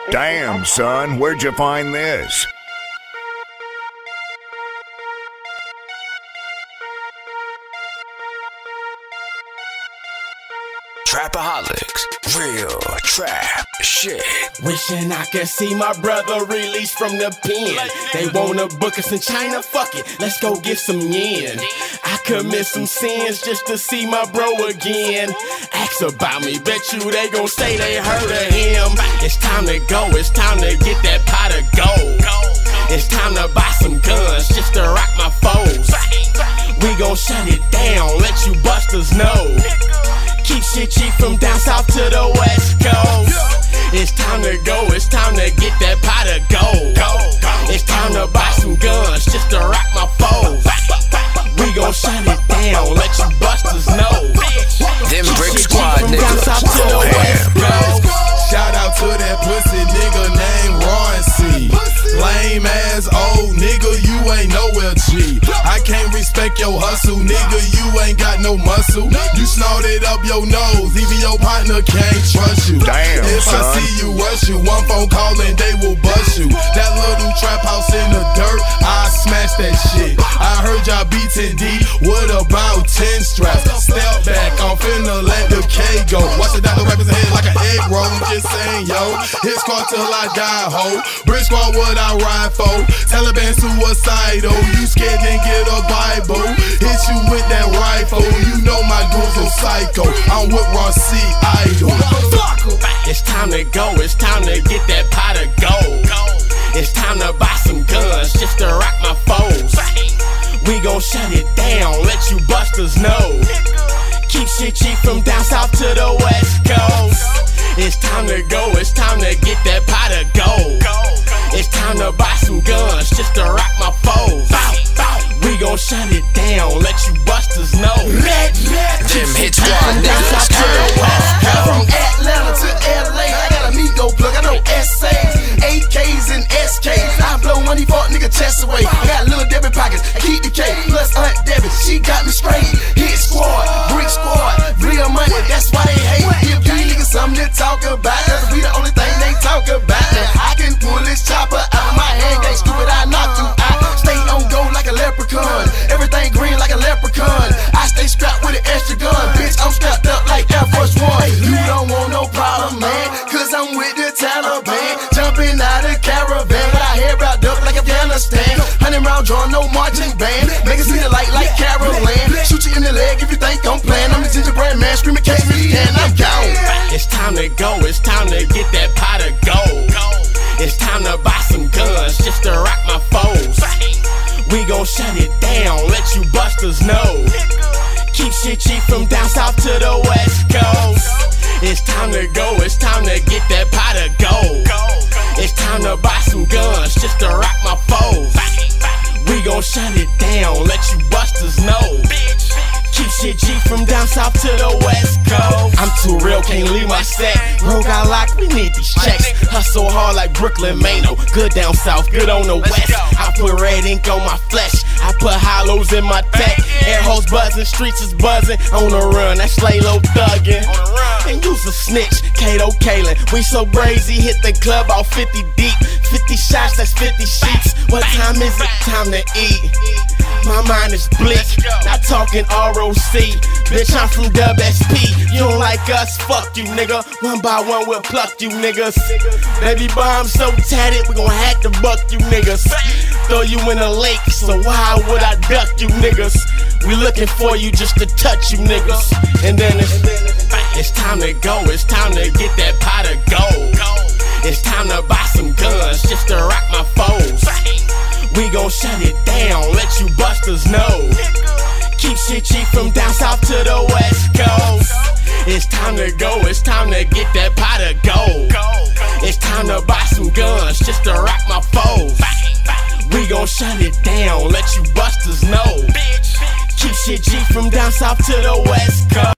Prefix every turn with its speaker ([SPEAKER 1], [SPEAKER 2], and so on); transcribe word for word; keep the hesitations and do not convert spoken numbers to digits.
[SPEAKER 1] Damn, son, where'd you find this? Trapaholics, real trap shit.
[SPEAKER 2] Wishing I could see my brother released from the pen. They wanna book us in China, fuck it, let's go get some yen. I commit some sins just to see my bro again. Ask about me, bet you they gon' say they heard of him. It's time to go, it's time to get that pot of gold. It's time to buy some guns just to rock my foes. We gon' shut it down, let you busters know. Keep shit cheap from down south to the west coast. It's time to go, it's time to get that pot of gold. It's time to buy some guns just to rock my foes. We gon' shut it down, let you busters know.
[SPEAKER 1] Them brick squad niggas,
[SPEAKER 2] go ham.
[SPEAKER 3] Shout out to that pussy nigga named Ron C. Lame ass old nigga, you ain't nowhere G. I can't respect your hustle, nigga, you ain't got no muscle. You snorted up your nose, even your partner can't trust you.
[SPEAKER 1] Damn,
[SPEAKER 3] if
[SPEAKER 1] son.
[SPEAKER 3] I see you rush you, one phone call and they will bust you. That little trap house in the dirt, I smash that shit. I heard y'all beatin' D, what about ten straps? Step back, I'm finna let the K go. Watch it down the rapper's head like an egg roll. I'm just saying, yo, his car till I die, ho. Brick squad, what I ride for? Taliban suicidal, you scared then get a Bible. Hit you with that rifle, you know my goons are psycho. I'm with Ron C. Idol.
[SPEAKER 2] It's time to go, it's time to get that pot of gold. It's time to buy some guns just to rock my foes. We gon' shut it down, let you busters know. Keep shit cheap from down south to the west coast. It's time to go, it's time to get that pot of gold. It's time to buy some guns just to rock my foes. We gon' shut it down, let you busters know.
[SPEAKER 1] Them hit squad niggas,
[SPEAKER 4] From Atlanta to L A, I got a Migo plug, I know S As, A Ks and S Ks. I blow money for a nigga chest away. I got little Debbie pockets, I keep the K. Plus Aunt Debbie, she got me straight. Hit squad, brick squad, real money, that's why they hate. Give you niggas something to talk about, cause we the only thing they talk about. That I can pull this chopper out of my hand, ain't stupid, I knock you out. Stay on go like a leprechaun, everything green like a leprechaun. I stay strapped with an extra gun, bitch, I'm strapped up like Air Force One. You don't want no problem, man, cause I'm with the Taliban. Jumping out of caravan, but I hear about duck like Afghanistan. Hundred round drawn, no marching band. Make it see the light like Carol Land. Shoot you in the leg if you think I'm playing. I'm the gingerbread man, screaming catch me and I'm gone.
[SPEAKER 2] It's time to go, it's time to get that pot of gold. It's time to buy some guns just to rock my foes. We gon' shut it down, let you busters know. Keep shit cheap from down south to the west coast. It's time to go, it's time to get that pot of gold. It's time to buy some guns just to rock my foes. We gon' shut it down, let you busters know. Keep shit cheap from down south to the west coast. I'm too real, can't leave my set. Bro got locked, we need these checks. Hustle hard like Brooklyn Mano. Good down south, good on the west. I put red ink on my flesh, I put hollows in my tech. Air hoes buzzing, streets is buzzing. On the run, that's Slaylo thuggin'. And you's a snitch, Kato Kalin. We so brazy, hit the club all fifty deep. Fifty shots, that's fifty sheets. What time is it? Time to eat. My mind is bleak, not talking R O C. Bitch, I'm from W S P. You don't like us, fuck you, nigga. One by one, we'll pluck you niggas. Baby boy, I'm so tatted, we gon' have to buck you niggas. Throw you in a lake, so why would I duck you niggas? We looking for you just to touch you niggas. And then it's, it's time to go, it's time to get that pot of gold. It's time to buy some guns just to rock my foes. We gon' shut it down, let you busters know. Keep shit cheap from down south to the west coast. It's time to go, it's time to get that pot of gold. It's time to buy some guns just to rock my foes. We gon' shut it down, let you busters know. Keep shit cheap from down south to the west coast.